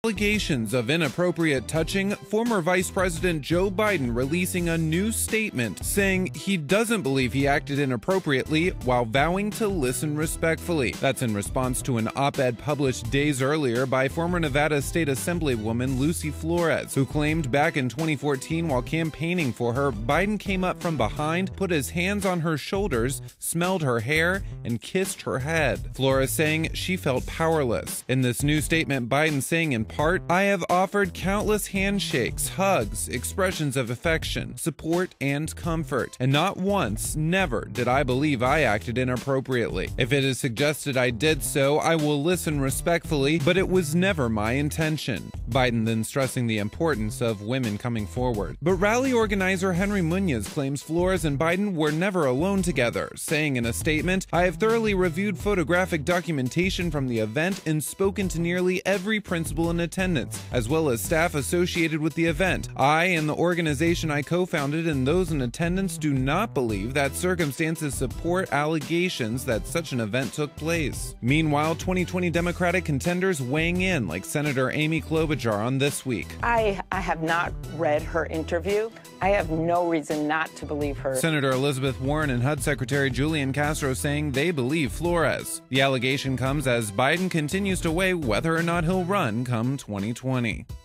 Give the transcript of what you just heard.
Allegations of inappropriate touching, former Vice President Joe Biden releasing a new statement saying he doesn't believe he acted inappropriately while vowing to listen respectfully. That's in response to an op-ed published days earlier by former Nevada State Assemblywoman Lucy Flores, who claimed back in 2014 while campaigning for her, Biden came up from behind, put his hands on her shoulders, smelled her hair, and kissed her head. Flores saying she felt powerless. In this new statement, Biden saying in part, "I have offered countless handshakes, hugs, expressions of affection, support, and comfort, and not once, never did I believe I acted inappropriately. If it is suggested I did so, I will listen respectfully, but it was never my intention." Biden then stressing the importance of women coming forward. But rally organizer Henry Munoz claims Flores and Biden were never alone together, saying in a statement, "I have thoroughly reviewed photographic documentation from the event and spoken to nearly every principal in attendance, as well as staff associated with the event. I and the organization I co-founded and those in attendance do not believe that circumstances support allegations that such an event took place." Meanwhile, 2020 Democratic contenders weighing in, like Senator Amy Klobuchar on This Week. I have not read her interview. I have no reason not to believe her. Senator Elizabeth Warren and HUD Secretary Julian Castro saying they believe Flores. The allegation comes as Biden continues to weigh whether or not he'll run come 2020.